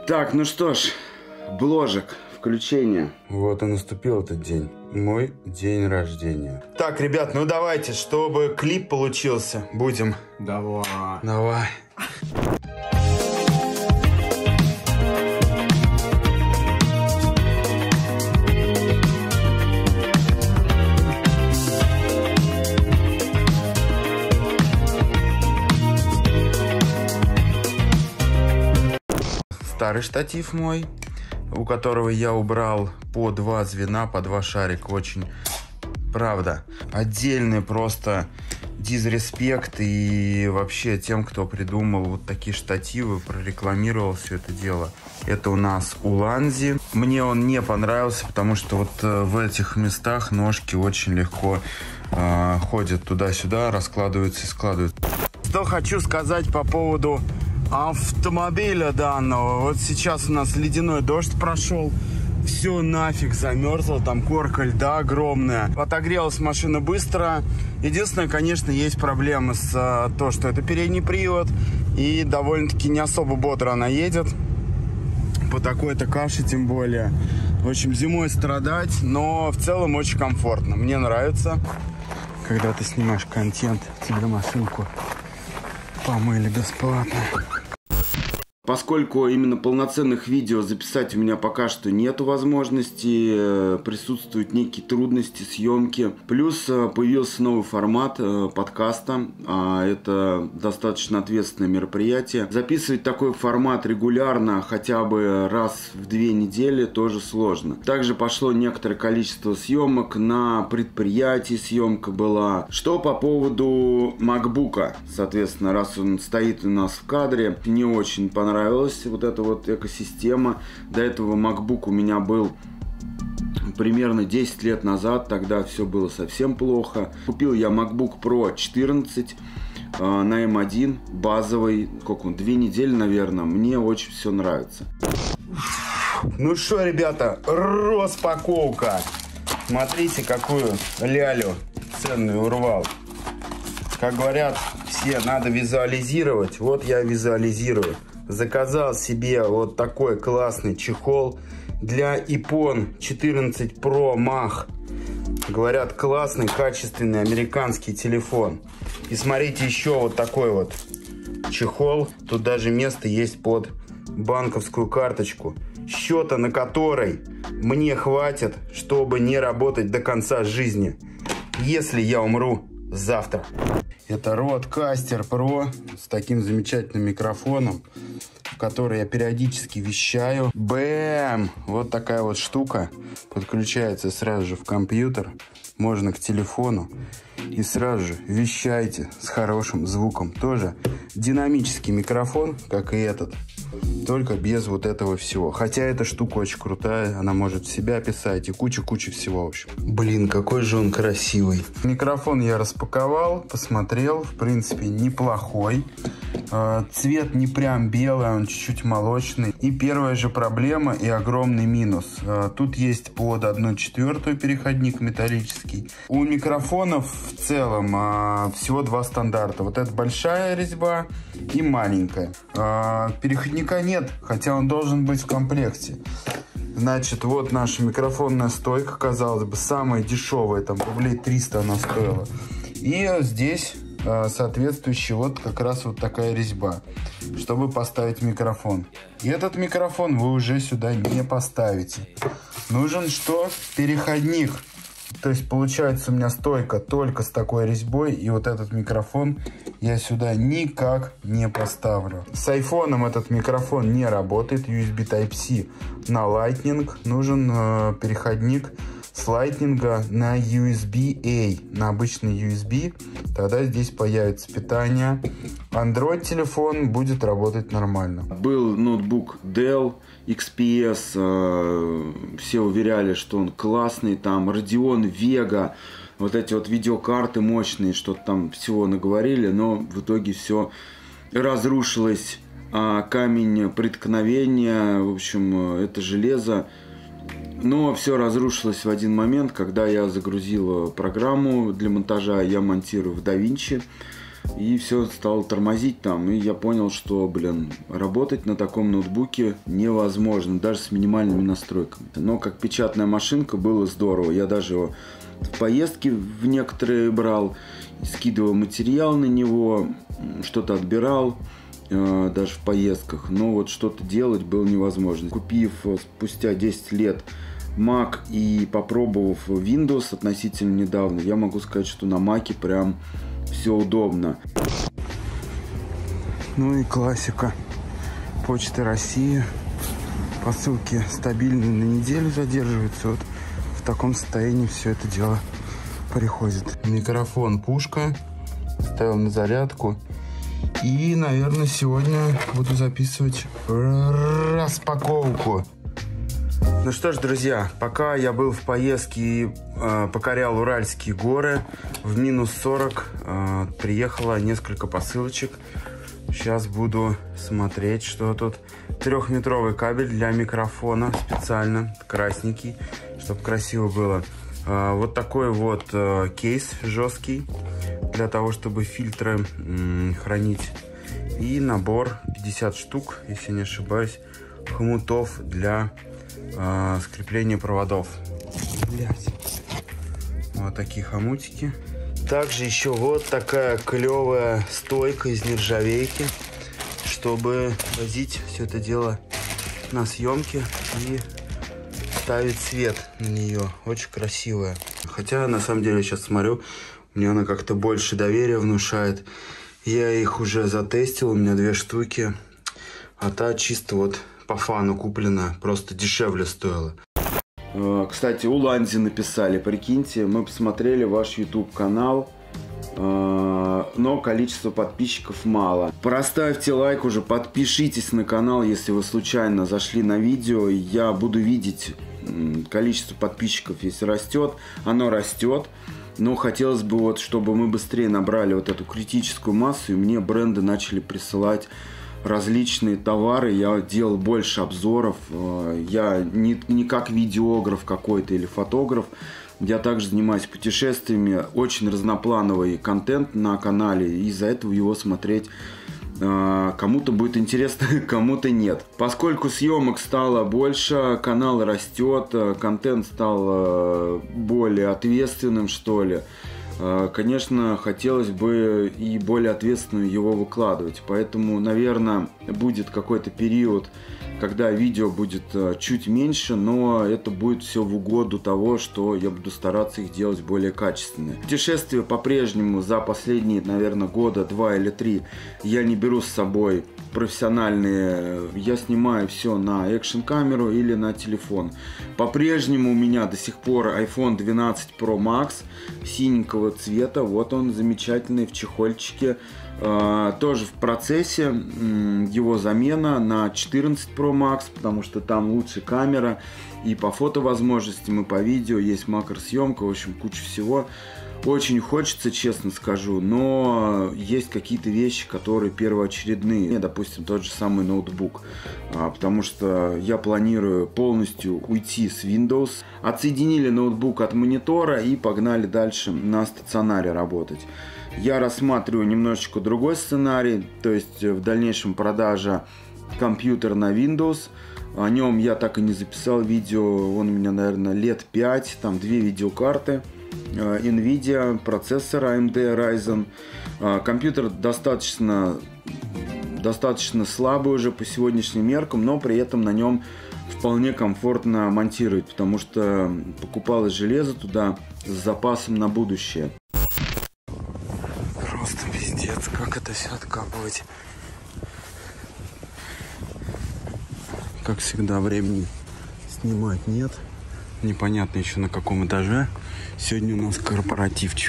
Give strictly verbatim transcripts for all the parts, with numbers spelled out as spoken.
Так, ну что ж, бложек, включение. Вот и наступил этот день. Мой день рождения. Так, ребят, ну давайте, чтобы клип получился, будем. Давай. Давай. Старый штатив мой, у которого я убрал по два звена, по два шарика. Очень, правда, отдельный просто дизреспект и вообще тем, кто придумал вот такие штативы, прорекламировал все это дело. Это у нас Уланзи. Мне он не понравился, потому что вот в этих местах ножки очень легко э, ходят туда-сюда, раскладываются и складываются. Что хочу сказать по поводу автомобиля данного. Вот сейчас у нас ледяной дождь прошел, все нафиг замерзло, там корка льда огромная. Отогрелась машина быстро. Единственное, конечно, есть проблема с а, то, что это передний привод, и довольно-таки не особо бодро она едет по такой-то каше, тем более. В общем, зимой страдать, но в целом очень комфортно. Мне нравится, когда ты снимаешь контент, тебе машинку помыли бесплатно. Поскольку именно полноценных видео записать у меня пока что нету возможности, присутствуют некие трудности съемки. Плюс появился новый формат подкаста, а это достаточно ответственное мероприятие. Записывать такой формат регулярно, хотя бы раз в две недели, тоже сложно. Также пошло некоторое количество съемок на предприятии, съемка была. Что по поводу макбука, соответственно, раз он стоит у нас в кадре, не очень понравилось. Нравилась вот эта вот экосистема. До этого MacBook у меня был примерно десять лет назад, тогда все было совсем плохо. Купил я MacBook Pro четырнадцать э, на эм один, базовый, сколько он, две недели, наверное. Мне очень все нравится. Ну что, ребята, распаковка. Смотрите, какую лялю ценную урвал. Как говорят все, надо визуализировать. Вот я визуализирую. Заказал себе вот такой классный чехол для iPhone четырнадцать Pro Max. Говорят, классный, качественный американский телефон. И смотрите, еще вот такой вот чехол. Тут даже место есть под банковскую карточку, счета на которой мне хватит, чтобы не работать до конца жизни, если я умру завтра. Это Rodecaster Pro с таким замечательным микрофоном, в который я периодически вещаю. Бэм! Вот такая вот штука. Подключается сразу же в компьютер. Можно к телефону. И сразу же вещайте с хорошим звуком. Тоже динамический микрофон, как и этот. Только без вот этого всего. Хотя эта штука очень крутая. Она может в себя писать и куча-куча всего, в общем. Блин, какой же он красивый. Микрофон я распаковал, посмотрел. В принципе, неплохой. Цвет не прям белый, он чуть-чуть молочный. И первая же проблема и огромный минус. Тут есть под одну четвертую переходник металлический. У микрофонов в целом всего два стандарта. Вот это большая резьба и маленькая. Переходника нет, хотя он должен быть в комплекте. Значит, вот наша микрофонная стойка, казалось бы, самая дешевая, там рублей триста она стоила. И здесь соответствующая вот как раз вот такая резьба, чтобы поставить микрофон. И этот микрофон вы уже сюда не поставите. Нужен что? Переходник. То есть получается у меня стойка только с такой резьбой, и вот этот микрофон я сюда никак не поставлю. С айфоном этот микрофон не работает, ю эс би Type-C на Lightning. Нужен э, переходник с Lightning на ю эс би-A, на обычный ю эс би. Тогда здесь появится питание. Android телефон будет работать нормально. Был ноутбук Dell икс пи эс, э, все уверяли, что он классный, там Radeon Vega, вот эти вот видеокарты мощные, что-то там всего наговорили, но в итоге все разрушилось, а камень преткновения, в общем, это железо. Но все разрушилось в один момент, когда я загрузил программу для монтажа, я монтирую в DaVinci. и все стало тормозить там. И я понял, что, блин, работать на таком ноутбуке невозможно, даже с минимальными настройками. Но как печатная машинка было здорово. Я даже его в поездки в некоторые брал, скидывал материал на него, что-то отбирал, э, даже в поездках. Но вот что-то делать было невозможно. Купив спустя десять лет Mac и попробовав Windows относительно недавно, я могу сказать, что на Mac прям все удобно. Ну и классика. Почта России. Посылки стабильно на неделю задерживаются. Вот в таком состоянии все это дело приходит. Микрофон пушка. Ставил на зарядку. И, наверное, сегодня буду записывать распаковку. Ну что ж, друзья, пока я был в поездке и э, покорял Уральские горы, в минус сорок э, приехало несколько посылочек. Сейчас буду смотреть, что тут. Трехметровый кабель для микрофона специально, красненький, чтобы красиво было. Э, вот такой вот э, кейс жесткий, для того, чтобы фильтры э, хранить. И набор пятьдесят штук, если не ошибаюсь, хомутов для э, скрепления проводов. Блять. Вот такие хомутики. Также еще вот такая клевая стойка из нержавейки, чтобы возить все это дело на съемке и ставить свет на нее. Очень красивая. Хотя, на самом деле, сейчас смотрю, мне она как-то больше доверия внушает. Я их уже затестил, у меня две штуки. А та чисто вот по фану куплена, просто дешевле стоила. Кстати, у Ланзи написали, прикиньте, мы посмотрели ваш YouTube канал, но количество подписчиков мало. Проставьте лайк уже, подпишитесь на канал, если вы случайно зашли на видео. Я буду видеть количество подписчиков, если растет, оно растет. Но хотелось бы, вот, чтобы мы быстрее набрали вот эту критическую массу, и мне бренды начали присылать различные товары. Я делал больше обзоров. Я не, не как видеограф какой-то или фотограф. Я также занимаюсь путешествиями. Очень разноплановый контент на канале. И из-за этого его смотреть кому-то будет интересно, кому-то нет. Поскольку съемок стало больше, канал растет, контент стал более ответственным, что ли. Конечно, хотелось бы и более ответственно его выкладывать. Поэтому, наверное, будет какой-то период, когда видео будет чуть меньше, но это будет все в угоду того, что я буду стараться их делать более качественные. Путешествия по-прежнему за последние, наверное, года два или три я не беру с собой профессиональные. Я снимаю все на экшн-камеру или на телефон. По-прежнему у меня до сих пор айфон двенадцать про макс синенького цвета. Вот он замечательный в чехольчике. Uh, тоже в процессе um, его замена на четырнадцать про макс, потому что там лучше камера и по фотовозможностям, и по видео, есть макросъемка, в общем, куча всего. Очень хочется, честно скажу, но есть какие-то вещи, которые первоочередные. Допустим, тот же самый ноутбук, uh, потому что я планирую полностью уйти с Windows. Отсоединили ноутбук от монитора и погнали дальше на стационаре работать. Я рассматриваю немножечко другой сценарий, то есть в дальнейшем продажа компьютера на Windows. О нем я так и не записал видео, он у меня, наверное, лет пять, там две видеокарты, NVIDIA, процессор эй эм ди Ryzen. Компьютер достаточно, достаточно слабый уже по сегодняшним меркам, но при этом на нем вполне комфортно монтировать, потому что покупалось железо туда с запасом на будущее. Просто пиздец, как это все откапывать. Как всегда, времени снимать нет. Непонятно еще на каком этаже. Сегодня у нас корпоративчик.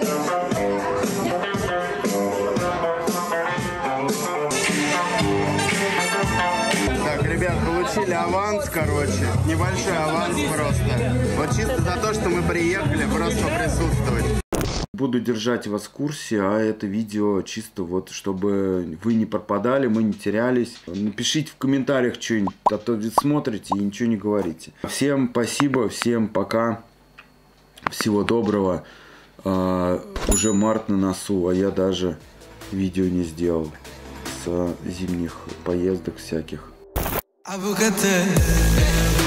Так, ребят, получили аванс, короче. Небольшой аванс просто. Вот чисто за то, что мы приехали, просто присутствовать. Буду держать вас в курсе, а это видео чисто вот, чтобы вы не пропадали, мы не терялись. Напишите в комментариях что-нибудь, а то ведь смотрите и ничего не говорите. Всем спасибо, всем пока, всего доброго. А, уже март на носу, а я даже видео не сделал с зимних поездок всяких. I will get there.